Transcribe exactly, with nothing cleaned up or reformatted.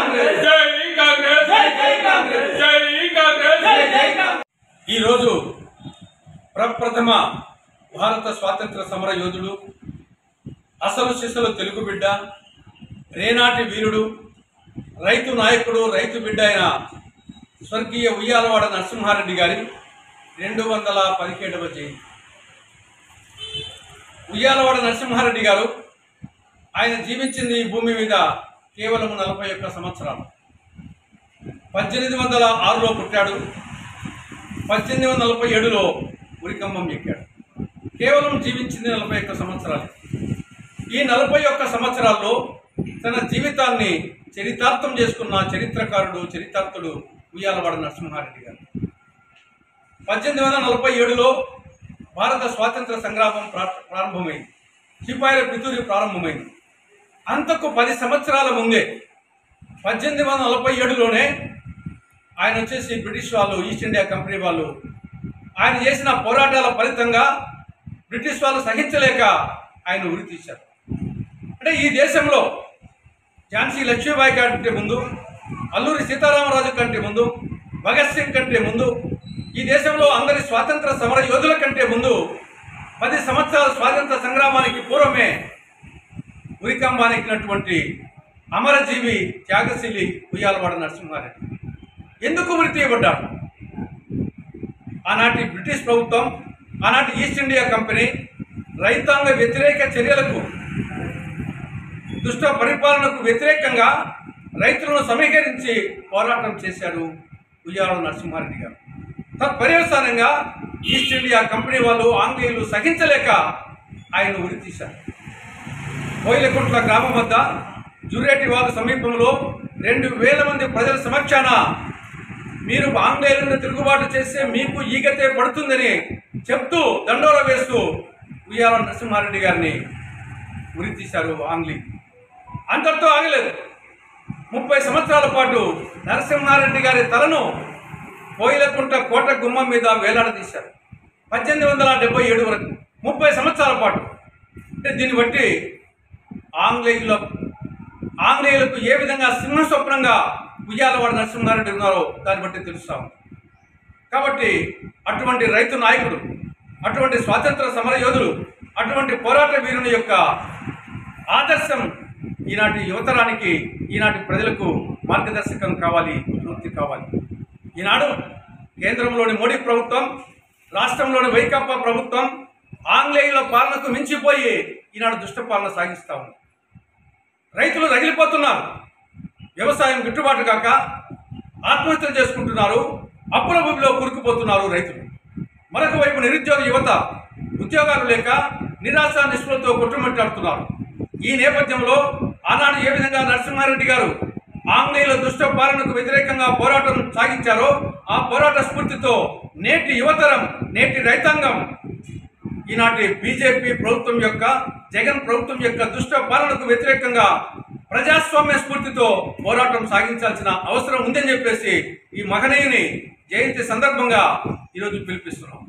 ఈ రోజు ప్రప్రథమ భారత స్వాతంత్ర సమర యోధుడు, అసలు సిసలు తెలుగు బిడ్డ, రేనాటి వీరుడు, రైతు నాయకుడు, రైతు బిడ్డ అయిన స్వర్గీయ ఉయ్యాలవాడ నరసింహారెడ్డి గారి రెండు వందల పదిహేడవ జయంతి. ఉయ్యాలవాడ నరసింహారెడ్డి గారు ఆయన జీవించింది ఈ భూమి మీద కేవలం నలభై ఒక్క సంవత్సరాలు. పద్దెనిమిది వందల ఆరులో పుట్టాడు. పద్దెనిమిది వందల నలభై ఏడులో ఉరికంబం ఎక్కాడు. కేవలం జీవించింది నలభై ఒక్క సంవత్సరాలు. ఈ నలభై ఒక్క సంవత్సరాల్లో తన జీవితాన్ని చరితార్థం చేసుకున్న చరిత్రకారుడు, చరితార్థుడు ఉయ్యాలవాడ నరసింహారెడ్డి గారు. పద్దెనిమిది వందల నలభై ఏడులో భారత స్వాతంత్ర సంగ్రామం ప్రారంభమైంది. సిపాయిల పితూరి ప్రారంభమైంది. అంతకు పది సంవత్సరాల ముందే పద్దెనిమిది వందల నలభై ఏడులోనే ఆయన వచ్చేసి బ్రిటిష్ వాళ్ళు, ఈస్ట్ ఇండియా కంపెనీ వాళ్ళు ఆయన చేసిన పోరాటాల ఫలితంగా బ్రిటిష్ వాళ్ళు సహించలేక ఆయన ఉరి తీశారు. అంటే ఈ దేశంలో ఝాన్సీ లక్ష్మీబాయి కంటే ముందు, అల్లూరి సీతారామరాజు కంటే ముందు, భగత్ సింగ్ కంటే ముందు, ఈ దేశంలో అందరి స్వాతంత్ర సమర యోధుల కంటే ముందు పది సంవత్సరాల స్వాతంత్ర సంగ్రామానికి పూర్వమే ఉరికంబానెక్కినటువంటి అమరజీవి, త్యాగశీలి ఉయ్యాలవాడ నరసింహారెడ్డి ఎందుకు ఉరి తీయబడ్డాడు? ఆనాటి బ్రిటిష్ ప్రభుత్వం, ఆనాటి ఈస్ట్ ఇండియా కంపెనీ రైతాంగ వ్యతిరేక చర్యలకు, దుష్ట పరిపాలనకు వ్యతిరేకంగా రైతులను సమీకరించి పోరాటం చేశారు ఉయ్యాలవాడ నరసింహారెడ్డి గారు. తత్పర్యవసానంగా ఈస్ట్ ఇండియా కంపెనీ వాళ్ళు, ఆంగ్లేయులు సహించలేక ఆయన ఉరి తీశారు. కోయిలకుంట్ల గ్రామం వద్ద జురేటి వాగు సమీపంలో రెండు వేల మంది ప్రజల సమక్షాన మీరు ఆంగ్లేయులను తిరుగుబాటు చేస్తే మీకు ఈగతే పడుతుందని చెప్తూ దండోర వేస్తూ ఉయ్యాలవాడ నరసింహారెడ్డి గారిని ఉరి తీశారు ఆంగ్లేయులు. అంతటితో ఆగలేదు. ముప్పై సంవత్సరాల పాటు నరసింహారెడ్డి గారి తలను కోయిలకుంట కోట గుమ్మం మీద వేలాడదీశారు. పద్దెనిమిది వందల డెబ్బై ఏడు వరకు ముప్పై సంవత్సరాల పాటు. అంటే దీన్ని బట్టి ఆంగ్లేయుల ఆంగ్లేయులకు ఏ విధంగా సింహ స్వప్నంగా ఉయ్యాలవాడ నరసింహారెడ్డి ఉన్నారో దాన్ని బట్టి తెలుస్తాం. కాబట్టి అటువంటి రైతు నాయకుడు, అటువంటి స్వాతంత్ర సమర యోధులు, అటువంటి పోరాట వీరుని యొక్క ఆదర్శం ఈనాటి యువతరానికి, ఈనాటి ప్రజలకు మార్గదర్శకం కావాలి, స్ఫూర్తి కావాలి. ఈనాడు కేంద్రంలోని మోడీ ప్రభుత్వం, రాష్ట్రంలోని వైకాపా ప్రభుత్వం ఆంగ్లేయుల పాలనకు మించిపోయి ఈనాడు దుష్ట పాలన సాగిస్తూ ఉంది. రైతులు రగిలిపోతున్నారు. వ్యవసాయం గిట్టుబాటు కాక ఆత్మహత్యలు చేసుకుంటున్నారు. అప్పుల భూమిలో కూరుకుపోతున్నారు రైతులు. మరొక వైపు నిరుద్యోగ యువత ఉద్యోగాలు లేక నిరాశ నిస్పృహతో కొట్టుమిట్టాడుతున్నారు. ఈ నేపథ్యంలో ఆనాడు ఏ విధంగా నరసింహారెడ్డి గారు ఆంగ్లేయుల దుష్ట పాలనకు వ్యతిరేకంగా పోరాటం సాగించారో ఆ పోరాట స్ఫూర్తితో నేటి యువతరం, నేటి రైతాంగం ఈనాటి బీజేపీ ప్రభుత్వం యొక్క, జగన్ ప్రభుత్వం యొక్క దుష్ట పాలనకు వ్యతిరేకంగా ప్రజాస్వామ్య స్ఫూర్తితో పోరాటం సాగించాల్సిన అవసరం ఉందని చెప్పేసి ఈ మహనీయుని జయంతి సందర్భంగా ఈరోజు పిలిపిస్తున్నాం.